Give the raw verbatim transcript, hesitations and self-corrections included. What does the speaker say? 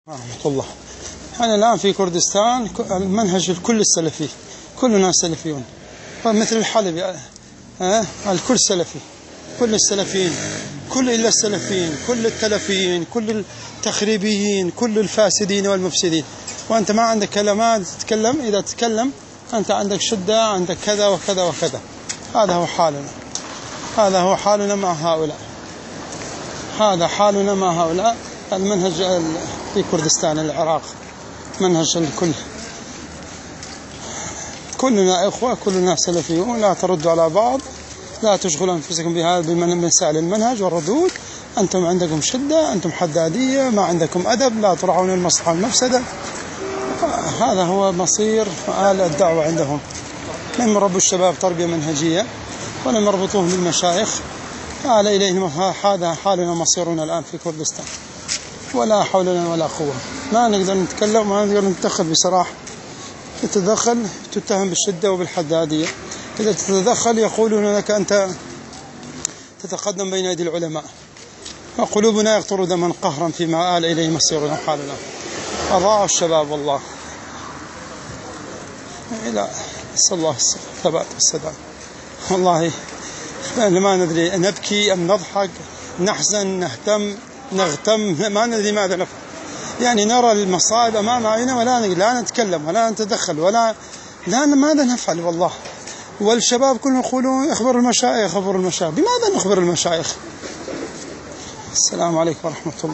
ورحمة الله. احنا الآن في كردستان المنهج الكل السلفي، كلنا سلفيون، مثل الحلبي ها الكل سلفي، كل السلفيين، كل إلا السلفيين، كل التلفيين، كل التخريبيين، كل الفاسدين والمفسدين. وأنت ما عندك كلمات تتكلم، إذا تتكلم أنت عندك شدة، عندك كذا وكذا وكذا. هذا هو حالنا، هذا هو حالنا مع هؤلاء، هذا حالنا مع هؤلاء. المنهج في كردستان العراق منهج الكل، كلنا إخوة، كلنا سلفيون، لا تردوا على بعض، لا تشغلوا أنفسكم بهذا بمسائل المنهج والردود. أنتم عندكم شدة، أنتم حدادية، ما عندكم أدب، لا تراعون المصلحة والمفسدة. هذا هو مصير آل الدعوة عندهم. لم يربوا الشباب تربية منهجية ولم يربطوهم بالمشايخ. آل إليهم. هذا حالنا مصيرنا الآن في كردستان، ولا حول لنا ولا قوة. ما نقدر نتكلم، ما نقدر نتدخل بصراحة. تتدخل تتهم بالشدة وبالحدادية. إذا تتدخل يقولون لك أنت تتقدم بين يدي العلماء. وقلوبنا يقطر دما قهرا فيما آل إليه مصيرنا وحالنا. أضاعوا الشباب والله. إلى نسأل الله الثبات والسداد. والله ما ندري نبكي أم نضحك، نحزن، نهتم، نغتم، ما ندري ماذا نفعل. يعني نرى المصائب أمام عيننا ولا لا نتكلم ولا نتدخل ولا لا ماذا نفعل والله. والشباب كلهم يقولون اخبر المشايخ، اخبر المشايخ. بماذا نخبر المشايخ؟ السلام عليكم ورحمة الله.